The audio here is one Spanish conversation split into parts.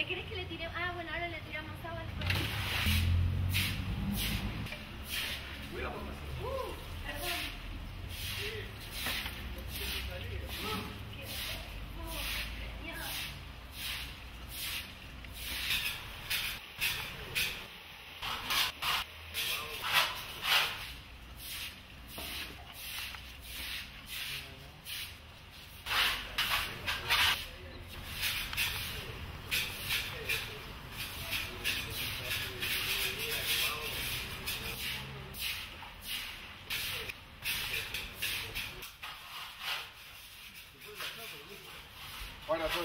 ¿Querés que le tiremos? Ah, bueno, ahora le tiramos agua después. Cuidado, perdón. Bueno, pues.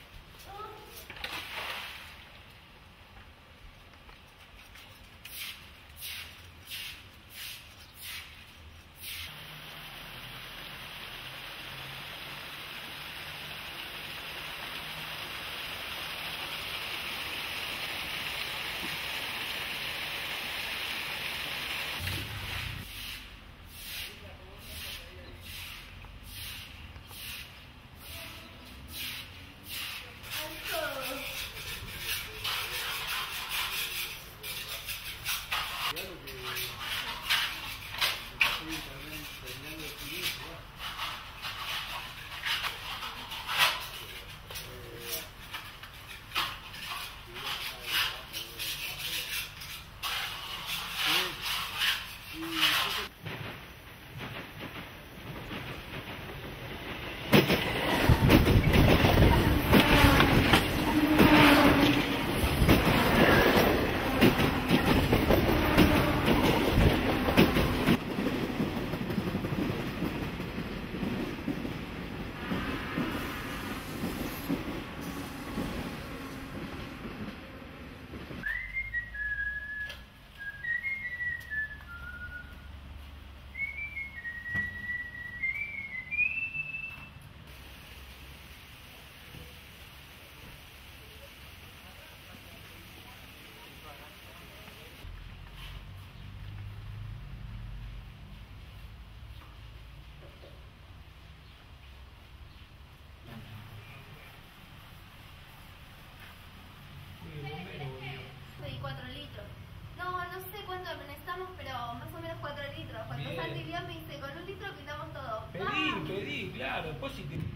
Sí, 4 litros. No, no sé cuánto necesitamos, pero más o menos 4 litros. Cuando Bien. Santi vio me dice, con 1 litro pintamos todo. Pedí, claro, después si te...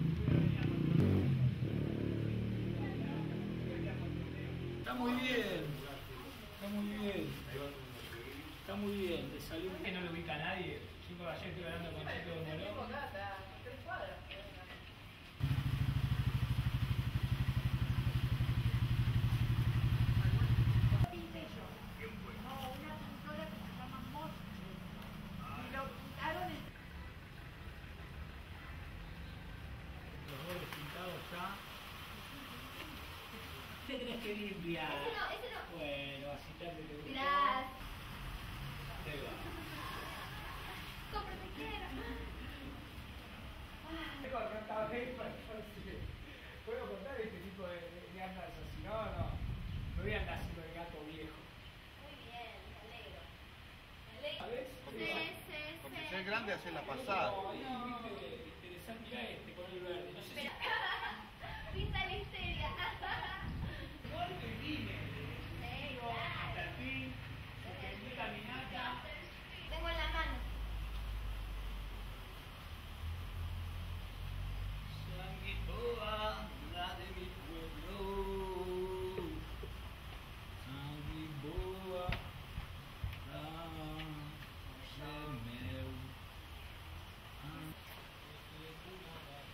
Está muy bien, está muy bien, te salió que no lo ubica a nadie. Chicos, ayer estoy hablando con Chico de Morón. Los goles pintados ya. Te tenés que limpiar. Ese no. Bueno, así te gusta. Gracias. Te va. Compra, te quiero. ¿Puedo contar este tipo de andas así? No, me voy a andar haciendo el gato viejo. Muy bien, me alegro. Me alegro. ¿Sabes? Sí. Porque ser grande hace la pasada. No, interesante, mira este con el verde. No sé si... Pinta la histeria. Gol de Guine. Hasta el fin, suspendió caminata. Tengo en la mano. Sanguiboa, la de mi pueblo. Sanguiboa, la de meu.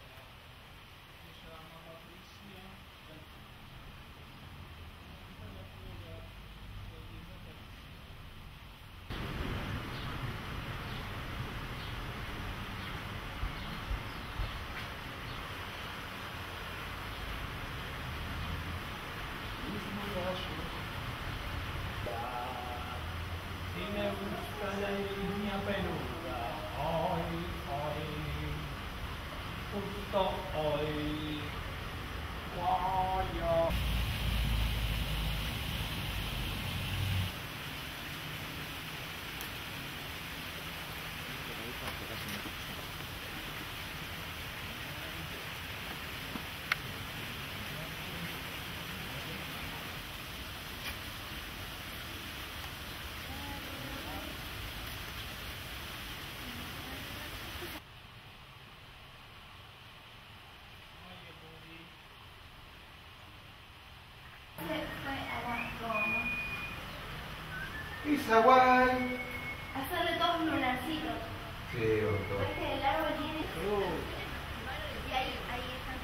Pizza guay. Hacerle todos lunarcitos. Sí, doctor. ¿Ves que el árbol tiene? Y ahí están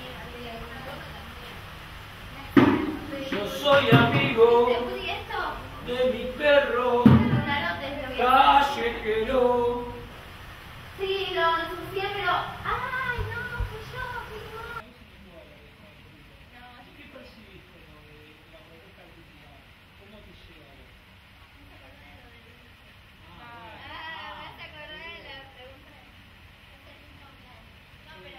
que ahí. Yo soy amigo ¿Te puse esto? de mi perro Lunarotes lo que callejero. Sí, lo ensucié, pero. ¡Ay, no! Fui yo, fui yo. ¿Qué percibiste de la protesta argentina? ¿Cómo te llega? Me hace acordar de la pregunta. No, pero.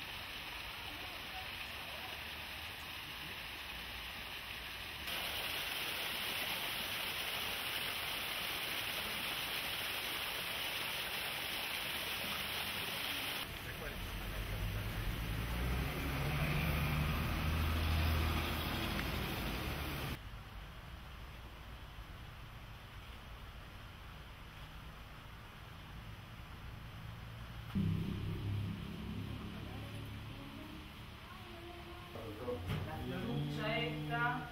La lucha esta.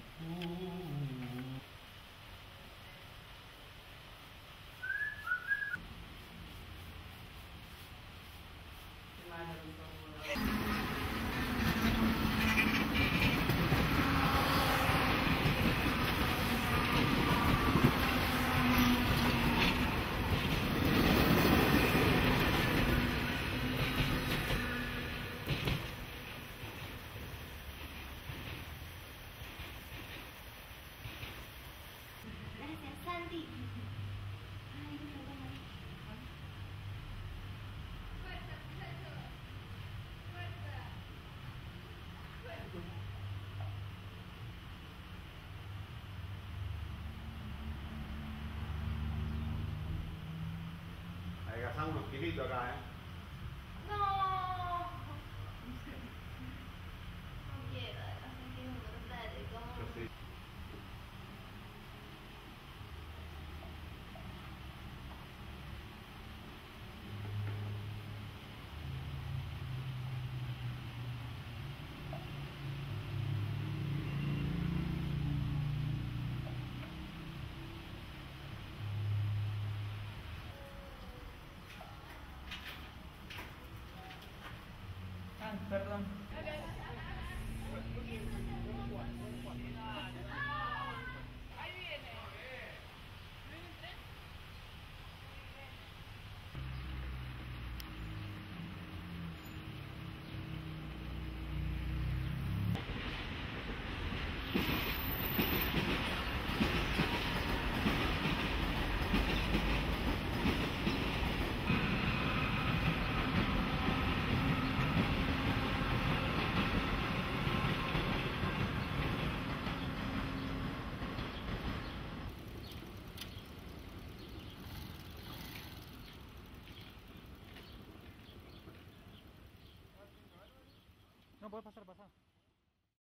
Gracias, Santi. Ay, no sé cómo. Fuerza, muchacho. Fuerza. Adelgazamos unos kilitos acá, No. No quiero, la gente es mortal, ¿cómo? Yo sí. Perdón. No, puede pasar, pasar.